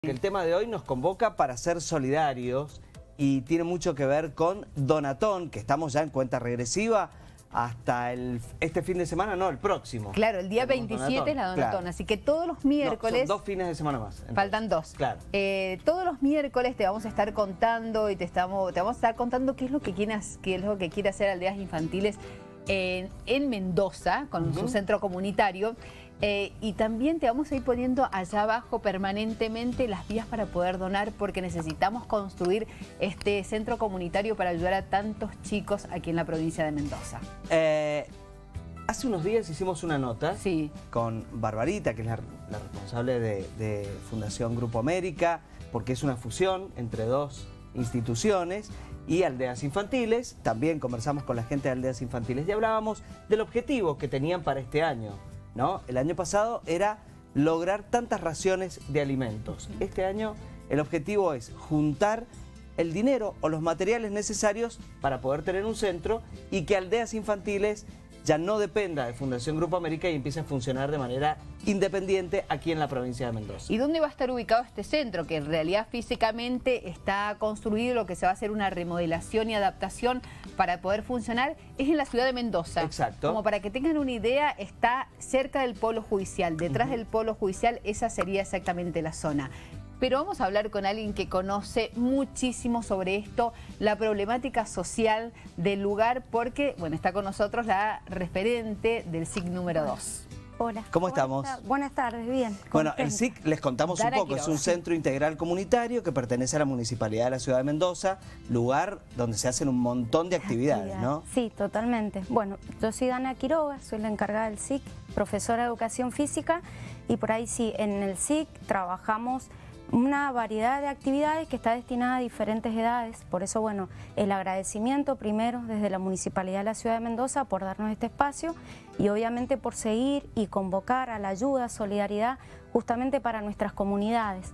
El tema de hoy nos convoca para ser solidarios y tiene mucho que ver con Donatón, que estamos ya en cuenta regresiva hasta este fin de semana, no, el próximo. Claro, el día Tenemos 27 Donatón, es la Donatón, claro. así que todos los miércoles... No, son 2 fines de semana más. Entonces. Faltan 2. Claro. Todos los miércoles te vamos a estar contando y te vamos a estar contando qué es lo que quiere hacer Aldeas Infantiles en Mendoza, con su centro comunitario. Y también te vamos a ir poniendo allá abajo permanentemente las vías para poder donar, porque necesitamos construir este centro comunitario para ayudar a tantos chicos aquí en la provincia de Mendoza. Hace unos días hicimos una nota con Barbarita, que es la responsable de Fundación Grupo América, porque es una fusión entre 2 instituciones, y Aldeas Infantiles. También conversamos con la gente de Aldeas Infantiles y hablábamos del objetivo que tenían para este año, ¿no? El año pasado era lograr tantas raciones de alimentos. Este año el objetivo es juntar el dinero o los materiales necesarios para poder tener un centro y que Aldeas Infantiles ya no dependa de Fundación Grupo América y empiece a funcionar de manera independiente aquí en la provincia de Mendoza. ¿Y dónde va a estar ubicado este centro? Que en realidad físicamente está construido, lo que se va a hacer una remodelación y adaptación para poder funcionar, es en la ciudad de Mendoza. Exacto. Como para que tengan una idea, está cerca del Polo Judicial. Detrás del Polo Judicial, esa sería exactamente la zona. Pero vamos a hablar con alguien que conoce muchísimo sobre esto, la problemática social del lugar, porque, bueno, está con nosotros la referente del SIC número 2. Hola. ¿Cómo estamos? Buenas tardes, bien. Bueno, el SIC, les contamos un poco, es un centro integral comunitario que pertenece a la Municipalidad de la Ciudad de Mendoza, lugar donde se hacen un montón de actividades, ¿no? Sí, totalmente. Bueno, yo soy Dana Quiroga, soy la encargada del SIC, profesora de Educación Física, y por ahí sí, en el SIC trabajamos una variedad de actividades que está destinada a diferentes edades. Por eso, bueno, el agradecimiento primero desde la Municipalidad de la Ciudad de Mendoza por darnos este espacio y obviamente por seguir y convocar a la ayuda, solidaridad, justamente para nuestras comunidades.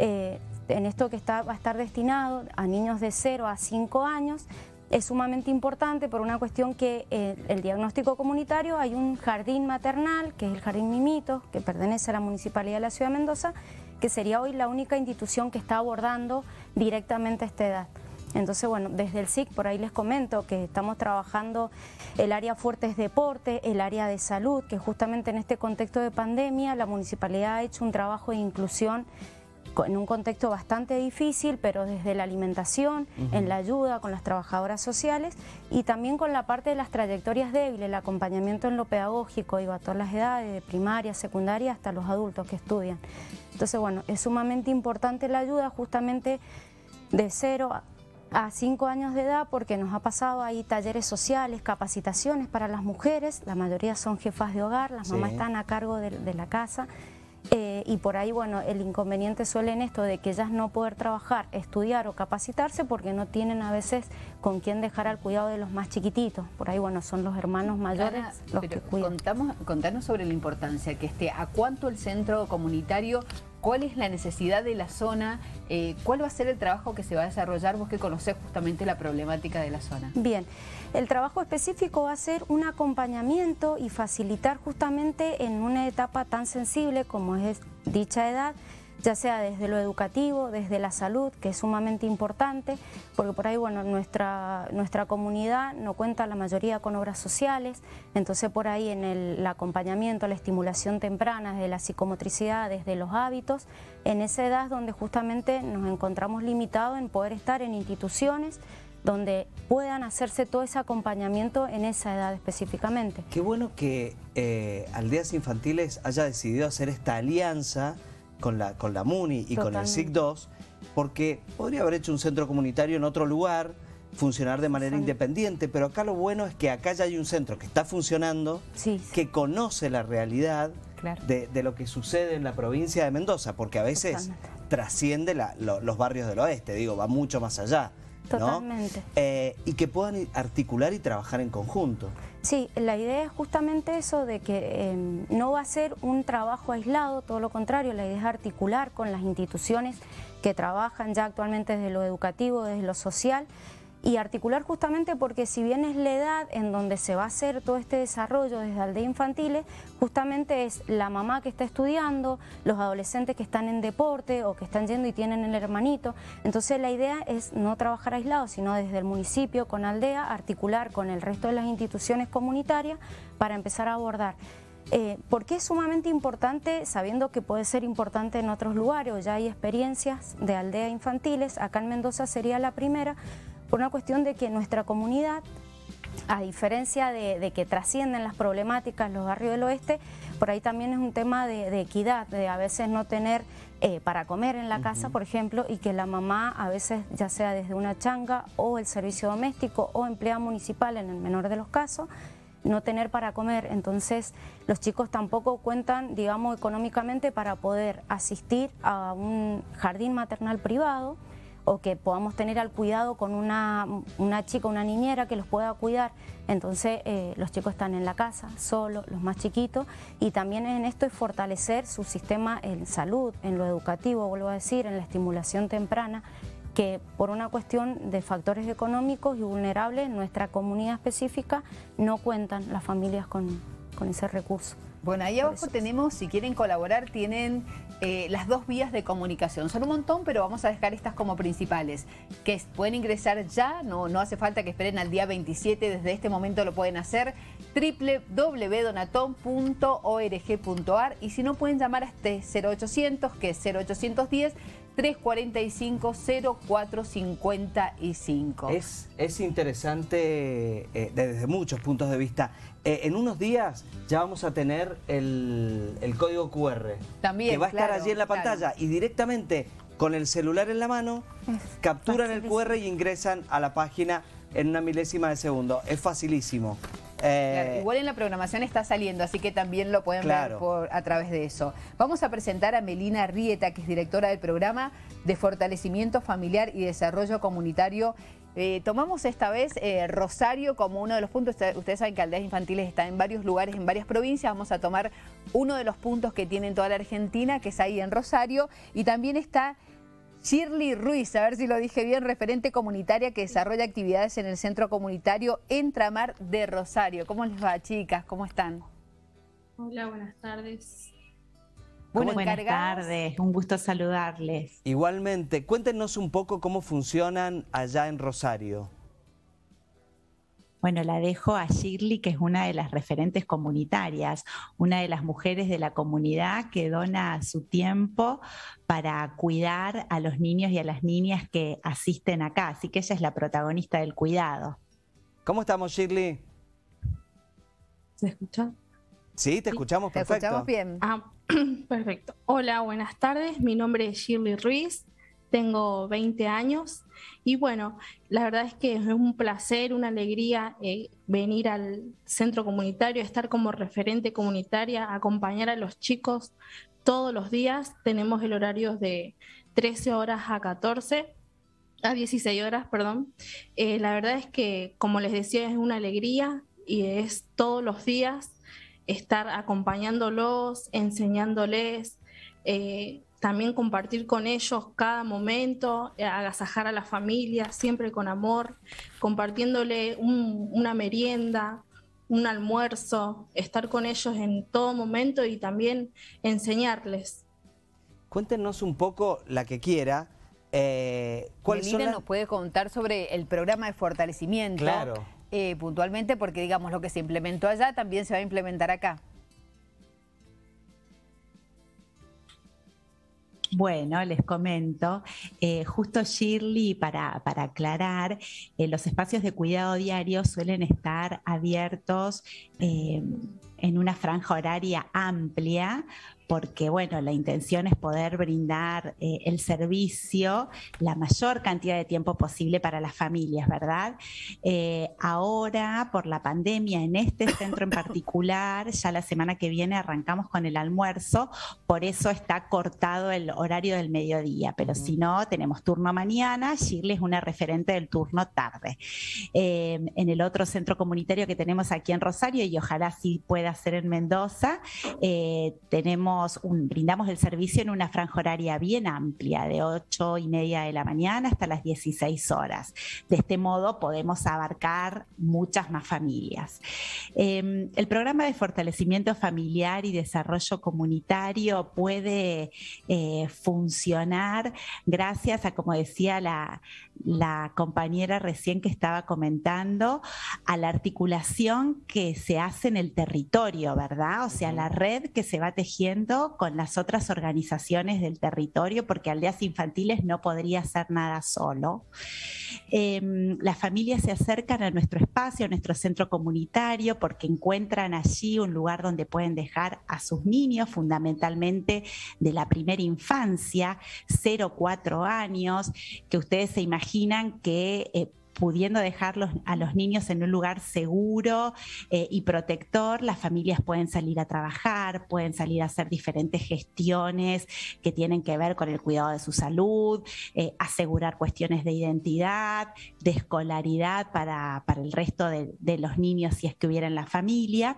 En esto que va a estar destinado a niños de 0 a 5 años, es sumamente importante por una cuestión que el diagnóstico comunitario, hay un jardín maternal, que es el Jardín Mimito, que pertenece a la Municipalidad de la Ciudad de Mendoza, que sería hoy la única institución que está abordando directamente esta edad. Entonces, bueno, desde el SIC, por ahí les comento que estamos trabajando el área Fuertes Deporte, el área de salud, que justamente en este contexto de pandemia la Municipalidad ha hecho un trabajo de inclusión en un contexto bastante difícil, pero desde la alimentación, en la ayuda con las trabajadoras sociales y también con la parte de las trayectorias débiles, el acompañamiento en lo pedagógico, a todas las edades, de primaria, secundaria, hasta los adultos que estudian. Entonces, bueno, es sumamente importante la ayuda justamente de 0 a 5 años de edad, porque nos ha pasado ahí talleres sociales, capacitaciones para las mujeres, la mayoría son jefas de hogar, las mamás están a cargo de la casa. Y por ahí, bueno, el inconveniente suele en esto de que ellas no poder trabajar, estudiar o capacitarse porque no tienen a veces con quién dejar al cuidado de los más chiquititos. Por ahí, bueno, son los hermanos mayores los que cuidan. Contanos sobre la importancia que esté. ¿A cuánto el centro comunitario? ¿Cuál es la necesidad de la zona? ¿Cuál va a ser el trabajo que se va a desarrollar? Vos que conocés justamente la problemática de la zona. Bien, el trabajo específico va a ser un acompañamiento y facilitar justamente en una etapa tan sensible como es dicha edad, ya sea desde lo educativo, desde la salud, que es sumamente importante, porque por ahí, bueno, nuestra comunidad no cuenta la mayoría con obras sociales, entonces por ahí en el acompañamiento, la estimulación temprana de la psicomotricidad, desde los hábitos, en esa edad donde justamente nos encontramos limitados en poder estar en instituciones donde puedan hacerse todo ese acompañamiento en esa edad específicamente. Qué bueno que Aldeas Infantiles haya decidido hacer esta alianza con la MUNI y con el SIC 2, porque podría haber hecho un centro comunitario en otro lugar, funcionar de manera independiente, pero acá lo bueno es que acá ya hay un centro que está funcionando, que conoce la realidad de lo que sucede en la provincia de Mendoza, porque a veces trasciende los barrios del oeste, digo, va mucho más allá. Totalmente. Y que puedan articular y trabajar en conjunto. Sí, la idea es justamente eso de que no va a ser un trabajo aislado, todo lo contrario, la idea es articular con las instituciones que trabajan ya actualmente desde lo educativo, desde lo social, y articular justamente porque si bien es la edad en donde se va a hacer todo este desarrollo desde aldeas infantiles, justamente es la mamá que está estudiando, los adolescentes que están en deporte o que están yendo y tienen el hermanito. Entonces la idea es no trabajar aislados, sino desde el municipio con aldea, articular con el resto de las instituciones comunitarias para empezar a abordar. ¿Por qué es sumamente importante? Sabiendo que puede ser importante en otros lugares, o ya hay experiencias de aldeas infantiles, acá en Mendoza sería la primera, por una cuestión de que nuestra comunidad, a diferencia de que trascienden las problemáticas los barrios del oeste, por ahí también es un tema de equidad, de a veces no tener para comer en la casa, por ejemplo, y que la mamá a veces, ya sea desde una changa o el servicio doméstico o empleada municipal en el menor de los casos, no tener para comer. Entonces los chicos tampoco cuentan, digamos, económicamente para poder asistir a un jardín maternal privado o que podamos tener al cuidado con una chica, una niñera que los pueda cuidar. Entonces los chicos están en la casa, solos, los más chiquitos, y también en esto es fortalecer su sistema en salud, en lo educativo, vuelvo a decir, en la estimulación temprana, que por una cuestión de factores económicos y vulnerables en nuestra comunidad específica no cuentan las familias con ese recurso. Bueno, ahí abajo tenemos, si quieren colaborar, tienen las 2 vías de comunicación. Son un montón, pero vamos a dejar estas como principales, que pueden ingresar ya, no hace falta que esperen al día 27, desde este momento lo pueden hacer, www.donaton.org.ar, y si no pueden llamar a este 0800, que es 0810 345-0455. Es interesante desde muchos puntos de vista. En unos días ya vamos a tener el código QR. También, que va a estar allí en la pantalla, y directamente con el celular en la mano capturan el QR y ingresan a la página en una milésima de segundo. Es facilísimo. Claro, igual en la programación está saliendo, así que también lo pueden ver a través de eso. Vamos a presentar a Melina Rieta, que es directora del programa de Fortalecimiento Familiar y Desarrollo Comunitario. Tomamos esta vez Rosario como uno de los puntos. Ustedes saben que Aldeas Infantiles está en varios lugares, en varias provincias. Vamos a tomar uno de los puntos que tiene en toda la Argentina, que es ahí en Rosario, y también está Shirley Ruiz, a ver si lo dije bien, referente comunitaria que desarrolla actividades en el Centro Comunitario Entramar de Rosario. ¿Cómo les va, chicas? ¿Cómo están? Hola, buenas tardes. Bueno, buenas tardes, un gusto saludarles. Igualmente, cuéntenos un poco cómo funcionan allá en Rosario. Bueno, la dejo a Shirley, que es una de las referentes comunitarias, una de las mujeres de la comunidad que dona su tiempo para cuidar a los niños y a las niñas que asisten acá. Así que ella es la protagonista del cuidado. ¿Cómo estamos, Shirley? ¿Se escucha? Sí, te escuchamos perfecto. Te escuchamos bien. Perfecto. Hola, buenas tardes. Mi nombre es Shirley Ruiz. Tengo 20 años y bueno, la verdad es que es un placer, una alegría venir al centro comunitario, estar como referente comunitaria, acompañar a los chicos todos los días. Tenemos el horario de 13 horas a 16 horas, perdón. La verdad es que, como les decía, es una alegría y es todos los días estar acompañándolos, enseñándoles, también compartir con ellos cada momento, agasajar a la familia, siempre con amor, compartiéndole una merienda, un almuerzo, estar con ellos en todo momento y también enseñarles. Cuéntenos un poco, la que quiera, Melina nos puede contar sobre el programa de fortalecimiento, puntualmente, porque digamos lo que se implementó allá también se va a implementar acá. Bueno, les comento, justo Shirley, para aclarar, los espacios de cuidado diario suelen estar abiertos en una franja horaria amplia, porque bueno, la intención es poder brindar el servicio la mayor cantidad de tiempo posible para las familias, ¿verdad? Ahora, por la pandemia, en este centro en particular, ya la semana que viene arrancamos con el almuerzo, por eso está cortado el horario del mediodía, pero si no, tenemos turno mañana. Shirley es una referente del turno tarde. En el otro centro comunitario que tenemos aquí en Rosario, y ojalá sí pueda ser en Mendoza, tenemos brindamos el servicio en una franja horaria bien amplia, de 8:30 de la mañana hasta las 16 horas. De este modo podemos abarcar muchas más familias. El programa de fortalecimiento familiar y desarrollo comunitario puede funcionar gracias a, como decía la compañera recién que estaba comentando, a la articulación que se hace en el territorio, ¿verdad? O sea, la red que se va tejiendo con las otras organizaciones del territorio, porque Aldeas Infantiles no podría hacer nada solo. Las familias se acercan a nuestro espacio, a nuestro centro comunitario, porque encuentran allí un lugar donde pueden dejar a sus niños, fundamentalmente de la primera infancia, 0-4 años, que ustedes se imaginan que pudiendo dejarlos a los niños en un lugar seguro y protector, las familias pueden salir a trabajar, pueden salir a hacer diferentes gestiones que tienen que ver con el cuidado de su salud, asegurar cuestiones de identidad, de escolaridad para el resto de los niños si es que hubiera en la familia.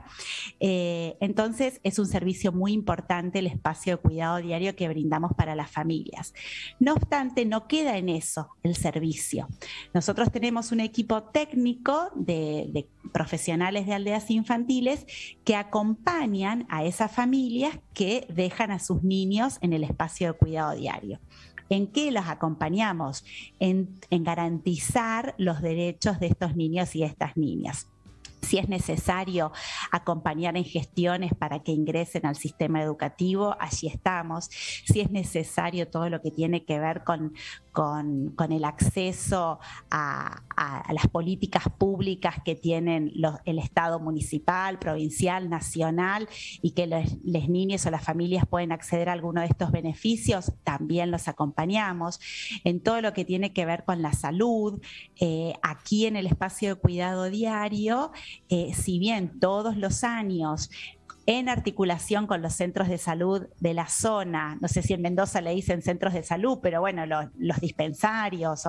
Entonces es un servicio muy importante el espacio de cuidado diario que brindamos para las familias. No obstante, no queda en eso el servicio. Nosotros tenemos un equipo técnico de profesionales de aldeas infantiles que acompañan a esas familias que dejan a sus niños en el espacio de cuidado diario. ¿En qué los acompañamos? En garantizar los derechos de estos niños y estas niñas. Si es necesario acompañar en gestiones para que ingresen al sistema educativo, allí estamos. Si es necesario todo lo que tiene que ver con el acceso a las políticas públicas que tienen el Estado municipal, provincial, nacional, y que los niños o las familias pueden acceder a alguno de estos beneficios, también los acompañamos. En todo lo que tiene que ver con la salud, aquí en el espacio de cuidado diario, si bien todos los años en articulación con los centros de salud de la zona, no sé si en Mendoza le dicen centros de salud, pero bueno, los dispensarios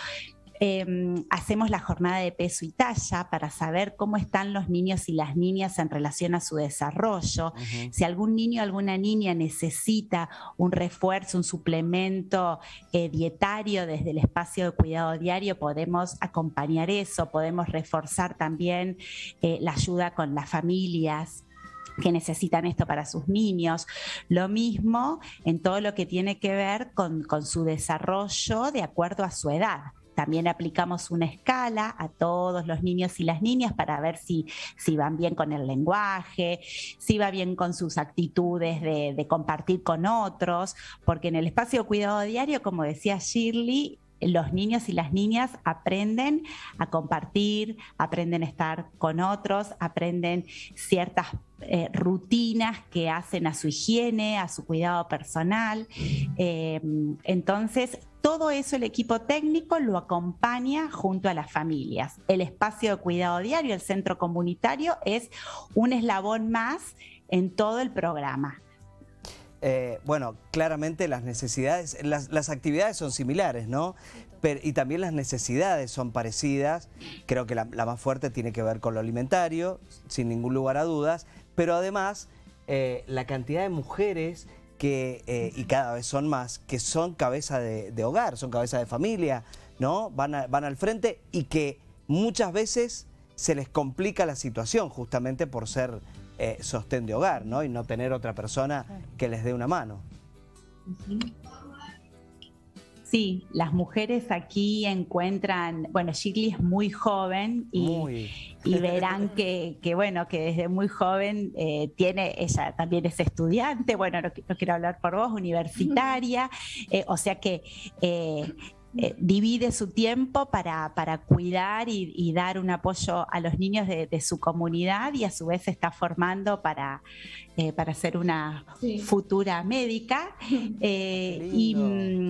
hacemos la jornada de peso y talla para saber cómo están los niños y las niñas en relación a su desarrollo. Si algún niño o alguna niña necesita un refuerzo, un suplemento dietario desde el espacio de cuidado diario, podemos acompañar eso, podemos reforzar también la ayuda con las familias que necesitan esto para sus niños. Lo mismo en todo lo que tiene que ver con su desarrollo de acuerdo a su edad. También aplicamos una escala a todos los niños y las niñas para ver si van bien con el lenguaje, si va bien con sus actitudes de compartir con otros, porque en el espacio de cuidado diario, como decía Shirley, los niños y las niñas aprenden a compartir, aprenden a estar con otros, aprenden ciertas rutinas que hacen a su higiene, a su cuidado personal. Entonces, todo eso el equipo técnico lo acompaña junto a las familias. El espacio de cuidado diario, el centro comunitario, es un eslabón más en todo el programa. Bueno, claramente las necesidades, las actividades son similares, ¿no? Y también las necesidades son parecidas. Creo que la más fuerte tiene que ver con lo alimentario, sin ningún lugar a dudas, pero además la cantidad de mujeres y cada vez son más, que son cabeza de hogar, son cabeza de familia, ¿no? Van al frente y que muchas veces se les complica la situación justamente por ser sostén de hogar, ¿no? Y no tener otra persona que les dé una mano. Sí, las mujeres aquí encuentran, bueno, Shirley es muy joven y verán que bueno, que desde muy joven ella también es estudiante, bueno, no quiero hablar por vos, universitaria, o sea que divide su tiempo para cuidar y dar un apoyo a los niños de su comunidad, y a su vez se está formando para ser una futura médica. Y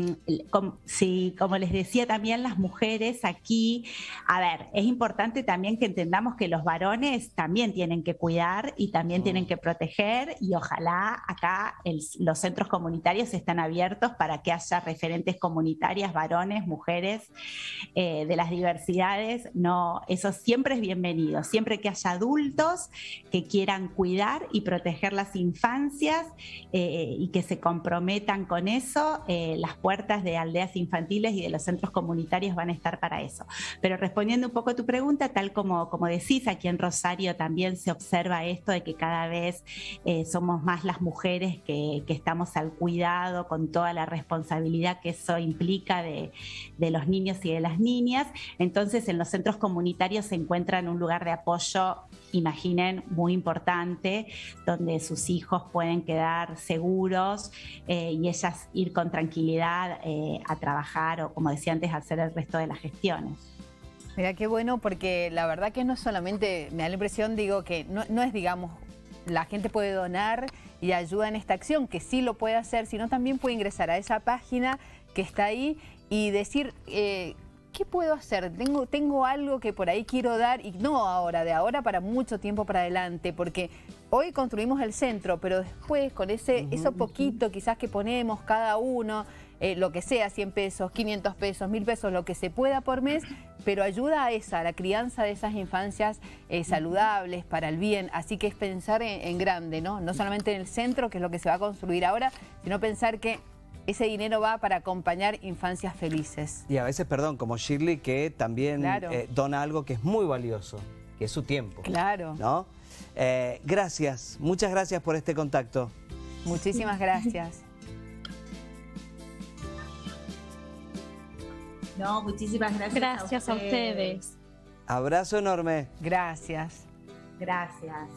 como les decía también, las mujeres aquí, a ver, es importante también que entendamos que los varones también tienen que cuidar y también tienen que proteger, y ojalá acá los centros comunitarios están abiertos para que haya referentes comunitarias, varones, mujeres, de las diversidades. No, eso siempre es bienvenido, siempre que haya adultos que quieran cuidar y proteger las infancias y que se comprometan con eso, las puertas de aldeas infantiles y de los centros comunitarios van a estar para eso. Pero respondiendo un poco a tu pregunta, tal como decís, aquí en Rosario también se observa esto de que cada vez somos más las mujeres que estamos al cuidado con toda la responsabilidad que eso implica de los niños y de las niñas. Entonces en los centros comunitarios se encuentran un lugar de apoyo, imaginen, muy importante, donde sus hijos pueden quedar seguros y ellas ir con tranquilidad a trabajar o, como decía antes, a hacer el resto de las gestiones. Mira qué bueno, porque la verdad que no es solamente, me da la impresión, digo, que no es, digamos, la gente puede donar y ayuda en esta acción, que sí lo puede hacer, sino también puede ingresar a esa página que está ahí y decir, ¿qué puedo hacer? Tengo algo que por ahí quiero dar, y no ahora, de ahora para mucho tiempo para adelante, porque hoy construimos el centro, pero después con eso poquito quizás que ponemos cada uno, lo que sea, 100 pesos, 500 pesos, 1000 pesos, lo que se pueda por mes, pero ayuda a la crianza de esas infancias saludables, para el bien. Así que es pensar en grande, ¿no? No solamente en el centro, que es lo que se va a construir ahora, sino pensar que ese dinero va para acompañar infancias felices. Y a veces, perdón, como Shirley, que también dona algo que es muy valioso, que es su tiempo. Claro. ¿No? Gracias, muchas gracias por este contacto. Muchísimas gracias. No, muchísimas gracias. Gracias a ustedes. Abrazo enorme. Gracias. Gracias.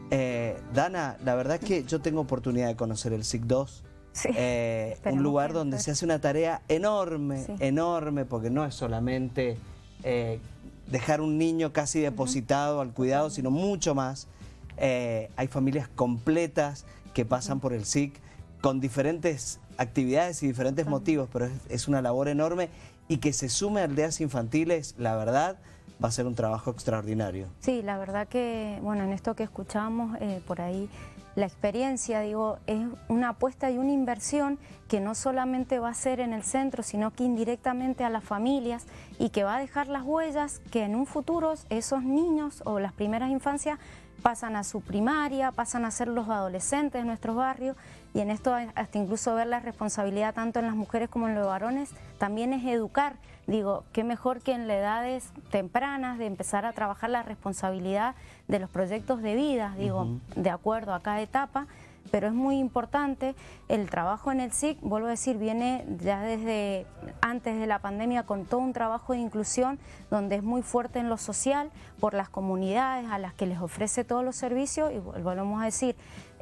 Dana, la verdad es que yo tengo oportunidad de conocer el SIC 2. Sí, un lugar donde se hace una tarea enorme, enorme, porque no es solamente dejar un niño casi depositado al cuidado, sino mucho más. Hay familias completas que pasan por el SIC con diferentes actividades y diferentes motivos, pero es una labor enorme, y que se sume a aldeas infantiles, la verdad, va a ser un trabajo extraordinario. Sí, la verdad que, bueno, en esto que escuchamos por ahí, la experiencia, digo, es una apuesta y una inversión que no solamente va a ser en el centro, sino que indirectamente a las familias, y que va a dejar las huellas que en un futuro esos niños o las primeras infancias pasan a su primaria, pasan a ser los adolescentes de nuestros barrios, y en esto hasta incluso ver la responsabilidad tanto en las mujeres como en los varones, también es educar. Digo, qué mejor que en las edades tempranas de empezar a trabajar la responsabilidad de los proyectos de vida, digo, de acuerdo a cada etapa, pero es muy importante el trabajo en el SIC, vuelvo a decir, viene ya desde antes de la pandemia con todo un trabajo de inclusión donde es muy fuerte en lo social por las comunidades a las que les ofrece todos los servicios, y volvemos a decir,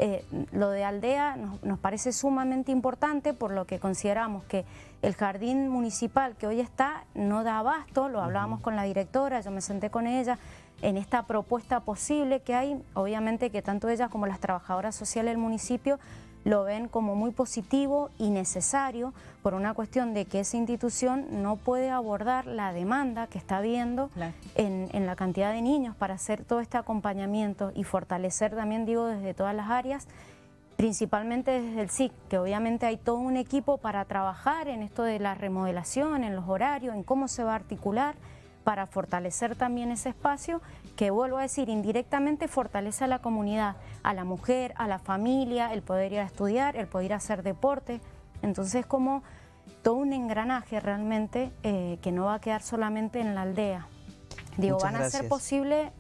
lo de aldea nos parece sumamente importante, por lo que consideramos que el jardín municipal que hoy está no da abasto, lo hablábamos con la directora, yo me senté con ella, en esta propuesta posible que hay, obviamente que tanto ella como las trabajadoras sociales del municipio lo ven como muy positivo y necesario, por una cuestión de que esa institución no puede abordar la demanda que está habiendo en la cantidad de niños para hacer todo este acompañamiento y fortalecer también, digo, desde todas las áreas, principalmente desde el SIC, que obviamente hay todo un equipo para trabajar en esto de la remodelación, en los horarios, en cómo se va a articular, para fortalecer también ese espacio que, vuelvo a decir, indirectamente fortalece a la comunidad, a la mujer, a la familia, el poder ir a estudiar, el poder ir a hacer deporte. Entonces, como todo un engranaje realmente que no va a quedar solamente en la aldea. Digo, van a ser posible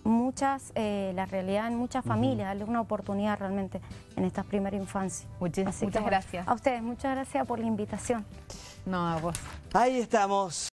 la realidad en muchas familias, darle una oportunidad realmente en esta primera infancia. Muchas gracias. A ustedes, muchas gracias por la invitación. No, a vos. Ahí estamos.